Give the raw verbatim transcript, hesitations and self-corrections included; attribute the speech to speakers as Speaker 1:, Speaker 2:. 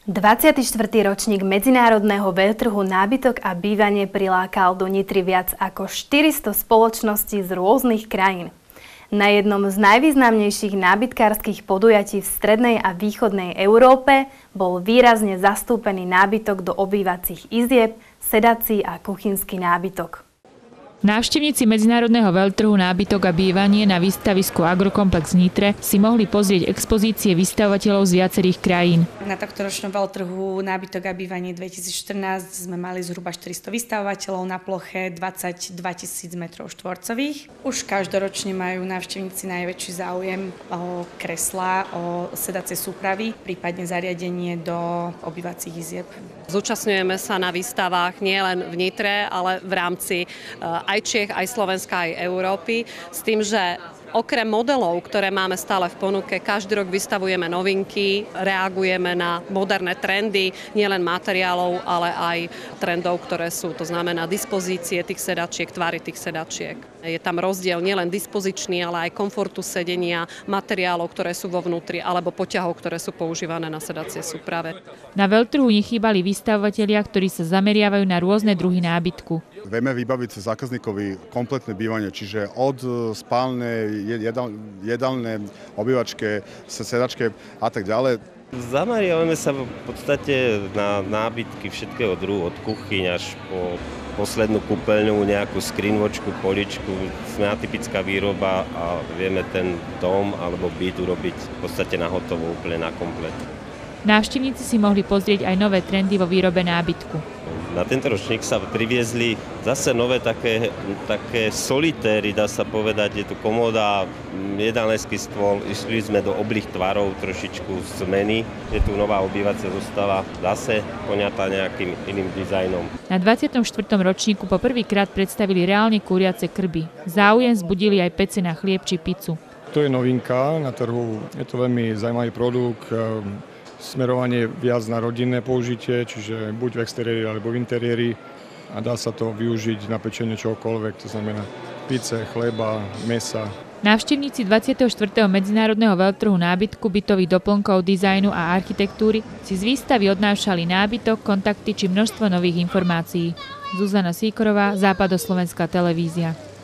Speaker 1: dvadsiaty štvrtý ročník medzinárodného veľtrhu nábytok a bývanie prilákal do Nitry viac ako štyristo spoločností z rôznych krajín. Na jednom z najvýznamnejších nábytkárskych podujatí v strednej a východnej Európe bol výrazne zastúpený nábytok do obývacích izieb, sedací a kuchynský nábytok.
Speaker 2: Návštevníci medzinárodného veľtrhu nábytok a bývanie na výstavisku Agrokomplex v Nitre si mohli pozrieť expozície vystavovateľov z viacerých krajín.
Speaker 3: Na tohtoročnom veľtrhu nábytok a bývanie dvetisícštrnásť sme mali zhruba štyristo vystavovateľov na ploche dvadsaťdva tisíc metrov štvorcových. Už každoročne majú návštevníci najväčší záujem o kreslá, o sedacie súpravy, prípadne zariadenie do obývacích izieb.
Speaker 4: Zúčastňujeme sa na výstavách nielen v Nitre, ale v rámci aj Čiech, aj Slovenska, aj Európy, s tým, že okrem modelov, ktoré máme stále v ponuke, každý rok vystavujeme novinky, reagujeme na moderné trendy, nielen materiálov, ale aj trendov, ktoré sú, to znamená dispozície tých sedačiek, tvary tých sedačiek. Je tam rozdiel nielen dispozičný, ale aj komfortu sedenia, materiálov, ktoré sú vo vnútri, alebo poťahov, ktoré sú používané na sedacie súprave.
Speaker 2: Na veľtrhu nechýbali vystavovatelia, ktorí sa zameriavajú na rôzne druhy nábytku.
Speaker 5: Vieme vybaviť zákazníkovi kompletné bývanie, čiže od spálnej, jedal, jedálne, obývačke, sedačke a tak ďalej.
Speaker 6: Zameriavame sa v podstate na nábytky všetkého druhu, od kuchyň až po poslednú kúpeľňu, nejakú skrinvočku, poličku. Sme atypická výroba a vieme ten dom alebo byt urobiť v podstate na hotovo, úplne na komplet.
Speaker 2: Návštevníci si mohli pozrieť aj nové trendy vo výrobe nábytku.
Speaker 6: Na tento ročník sa priviezli zase nové také, také solitéry, dá sa povedať. Je tu komóda, jedálensky stôl, išli sme do oblých tvarov, trošičku zmeny. Je tu nová obývacia zostava, zase poňatá nejakým iným dizajnom.
Speaker 2: Na dvadsiatom štvrtom ročníku po prvýkrát predstavili reálne kúriace krby. Záujem vzbudili aj pece na chlieb či pizzu.
Speaker 7: To je novinka na trhu, je to veľmi zaujímavý produkt. Smerovanie viac na rodinné použitie, čiže buď v exteriéri alebo v interiéri a dá sa to využiť na pečenie čokoľvek, to znamená pice, chleba, mäsa.
Speaker 2: Návštevníci dvadsiateho štvrtého medzinárodného veľtrhu nábytku, bytových doplnkov, dizajnu a architektúry si z výstavy odnášali nábytok, kontakty či množstvo nových informácií. Zuzana Síkorová, Západoslovenská televízia.